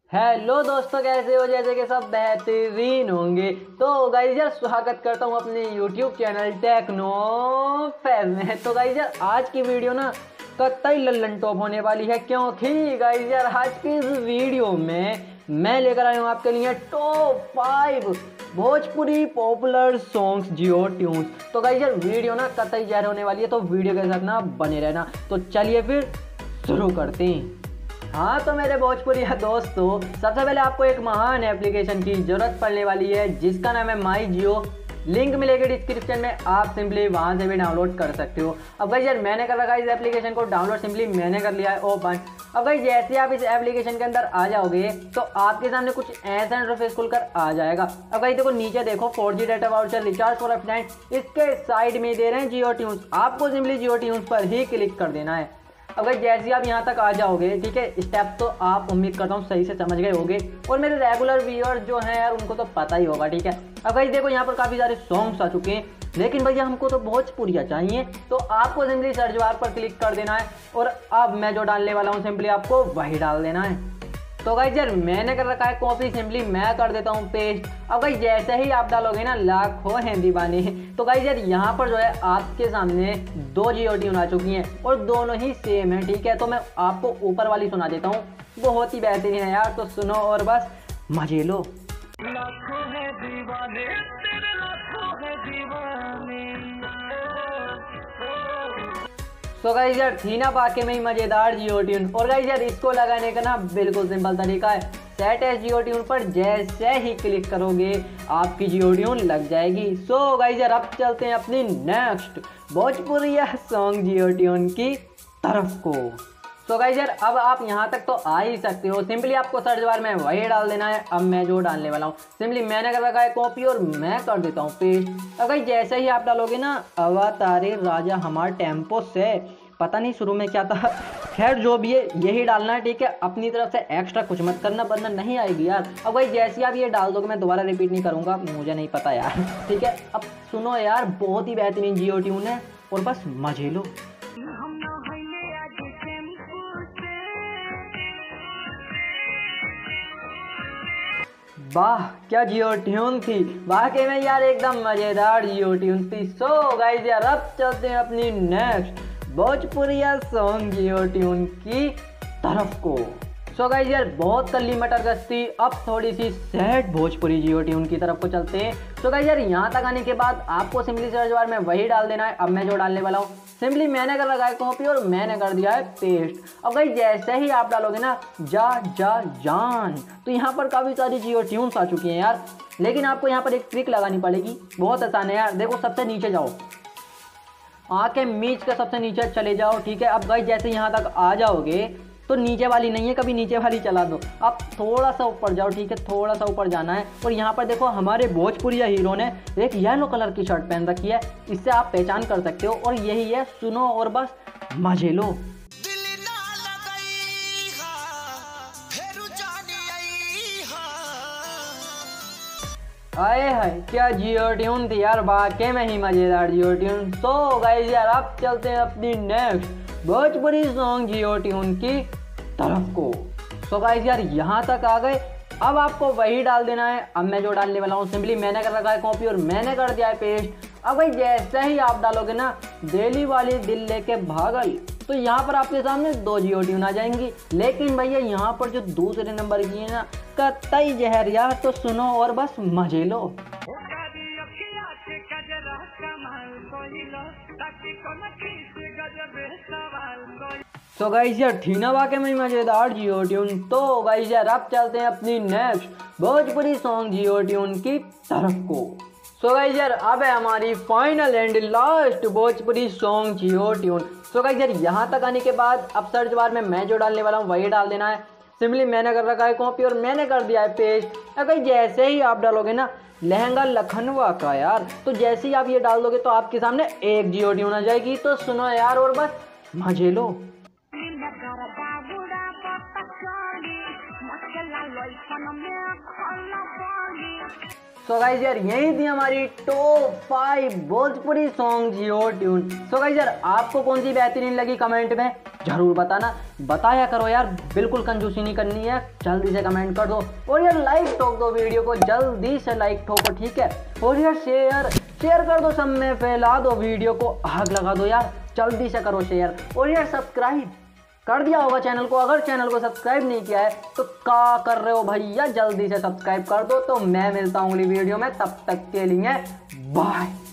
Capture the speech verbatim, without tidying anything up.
Hello दोस्तों, कैसे हो? जैसे कि सब बेहतरीन होंगे। तो गाइस यार, स्वागत करता हूँ अपने यूट्यूब चैनल टेक्नो फैज में। तो गाइस यार, आज की वीडियो ना कतई लल्लन टॉप होने वाली है, क्योंकि गाइस यार आज की इस वीडियो में मैं लेकर आया हूँ आपके लिए top five Bhojpuri popular songs Jio tunes. तो गाइस यार, वीडियो ना कतई जहर होने वाली है, तो वीडियो के साथ ना बने रहना। तो चलिए फिर शुरू करते हैं। हाँ तो मेरे भोजपुरी दोस्तों, सबसे पहले आपको एक महान एप्लीकेशन की जरूरत पड़ने वाली है, जिसका नाम है माई जियो। लिंक मिलेगी डिस्क्रिप्शन में, आप सिंपली वहां से भी डाउनलोड कर सकते हो। अब गाइस यार, मैंने कर रखा है इस एप्लीकेशन को डाउनलोड, सिंपली मैंने कर लिया है ओपन। अब गाइस जैसे आप इस एप्लीकेशन के अंदर आ जाओगे तो आपके सामने कुछ ऐसा इंटरफेस खुलकर आ जाएगा। अब गाइस देखो, नीचे देखो four G data voucher recharge for F nine, इसके साइड में दे रहे हैं जियो ट्यून्स। आपको सिंपली जियो ट्यून्स पर ही क्लिक कर देना है। अगर जैसे आप यहाँ तक आ जाओगे, ठीक है, स्टेप तो आप उम्मीद करता हूँ सही से समझ गए होंगे, और मेरे रेगुलर व्यूअर्स जो हैं यार उनको तो पता ही होगा, ठीक है। अब गाइस देखो, यहाँ पर काफ़ी सारे सॉन्ग्स आ चुके हैं, लेकिन भैया हमको तो भोजपुरिया चाहिए, तो आपको सिंपली सर्च बार पर क्लिक कर देना है, और अब मैं जो डालने वाला हूँ सिंपली आपको वही डाल देना है। तो गाइस यार, मैंने कर रखा है कॉपी, सिंपली मैं कर देता हूँ पेस्ट। अब गाइस जैसे ही आप डालोगे ना, लाखों हैं दीवाने। तो गाइस यार, यहाँ पर जो है आपके सामने दो जियो ट्यून आ चुकी हैं और दोनों ही सेम है, ठीक है। तो मैं आपको ऊपर वाली सुना देता हूँ, बहुत ही बेहतरीन है यार, तो सुनो और बस मजे लो। लाखों हैं दीवाने, तेरे लाखों हैं दीवाने। तो गाइस यार, थी ना वाकई में ही मजेदार जियो ट्यून। और गाइस यार, इसको लगाने का ना बिल्कुल सिंपल तरीका है, सेट एज जियो ट्यून पर जैसे ही क्लिक करोगे आपकी जियो ट्यून लग जाएगी। सो गाइस यार, अब चलते हैं अपनी next Bhojpuriya song Jio tune की तरफ को। तो गाइस यार, अब आप यहाँ तक तो आ ही सकते हो, सिंपली आपको सर्च बार में वही डाल देना है। अब मैं जो डालने वाला हूँ, सिंपली मैंने कर रखा है कॉपी और मैं कर देता हूँ पेस्ट। अब गाइस जैसे ही आप डालोगे ना, अवतारे राजा हमार टेम्पो से, पता नहीं शुरू में क्या था, खैर जो भी है यही डालना है, ठीक है। अपनी तरफ से एक्स्ट्रा कुछ मत करना, वरना नहीं आएगी यार। अब भाई जैसे आप ये डाल दोगे, मैं दोबारा रिपीट नहीं करूँगा, मुझे नहीं पता यार, ठीक है। अब सुनो यार, बहुत ही बेहतरीन जियो ट्यून है, और बस मजे लो। वाह क्या जियो ट्यून थी, वाकई में यार एकदम मजेदार जियो ट्यून थी। सो गाइस यार, अब चलते हैं अपनी next Bhojpuriya song Jio tune की तरफ को। सो गाइस यार, बहुत कल्ली मटर गश्ती, अब थोड़ी सी सैड भोजपुरी जियो ट्यून की तरफ को चलते हैं। सो गाइस यार, यहाँ तक आने के बाद आपको सिंपली सर्च बार में वही डाल देना है। अब मैं जो डालने वाला हूँ, सिंपली मैंने कर रखा है कॉपी और मैंने कर दिया है पेस्ट। अब गाइस जैसे ही आप डालोगे ना, जा जा जान, तो यहाँ पर काफ़ी सारी जियो ट्यून्स आ चुकी हैं यार, लेकिन आपको यहाँ पर एक ट्रिक लगानी पड़ेगी, बहुत आसान है यार। देखो, सबसे नीचे जाओ, आके मीच के सबसे नीचे चले जाओ, ठीक है। अब गाइस जैसे यहाँ तक आ जाओगे तो नीचे वाली नहीं है, कभी नीचे वाली चला दो, अब थोड़ा सा ऊपर जाओ, ठीक है, थोड़ा सा ऊपर जाना है। और यहाँ पर देखो, हमारे भोजपुरिया हीरो ने एक येलो कलर की शर्ट पहन रखी है, इससे आप पहचान कर सकते हो, और यही है, सुनो और बस मजे लो। आए हाय, क्या जियो ट्यून थी यार, वाकई में ही मजेदार जियो ट्यून। तो गाइस यार, अब चलते हैं अपनी next Bhojpuri song Jio tune की तरफ को। तो गाइस यार, यहाँ तक आ गए, अब आपको वही डाल देना है। अब मैं जो डालने वाला हूँ, सिंपली मैंने कर रखा है कॉपी और मैंने कर दिया है पेस्ट। अब भाई जैसे ही आप डालोगे ना, दिल्ली वाली दिल लेके भागल, तो यहाँ पर आपके सामने दो जियो ट्यून आ जाएंगी। लेकिन भैया यहाँ पर जो दूसरे नंबर की है ना, कतई जहर यार, तो सुनो और बस मजे लो। तो गाइस यार, थी ना वाकई में मजेदार जियो ट्यून। तो गाइस यार, अब चलते हैं अपनी next Bhojpuri song Jio tune की तरफ को। सो गाइस यार, अब है हमारी final and last Bhojpuri song Jio tune. So guys यार, यहाँ तक आने के बाद अब सर्च बार में मैं जो डालने वाला हूँ वही डाल देना है। सिंपली मैंने कर रखा है कॉपी और मैंने कर दिया है पेस्ट। अगर जैसे ही आप डालोगे ना, लहंगा लखनवा का यार, तो जैसे ही आप ये डाल दोगे तो आपके सामने एक जियो ट्यून आ जाएगी। तो सुनो यार और बस मजे लो। सो गाइस यार यही थी हमारी top five Bhojpuri song Jio tune. So guys यार आपको कौन सी बेहतरीन लगी कमेंट में जरूर बताना, बताया करो यार, बिल्कुल कंजूसी नहीं करनी है, जल्दी से कमेंट कर दो और यार लाइक ठोक दो वीडियो को, जल्दी से लाइक ठोको ठीक है। और यार शेयर शेयर कर दो, सब में फैला दो वीडियो को, आग लगा दो यार, जल्दी से करो शेयर। और यार सब्सक्राइब कर दिया होगा चैनल को, अगर चैनल को सब्सक्राइब नहीं किया है तो क्या कर रहे हो भैया, जल्दी से सब्सक्राइब कर दो। तो मैं मिलता हूँ अगली वीडियो में, तब तक के लिए बाय।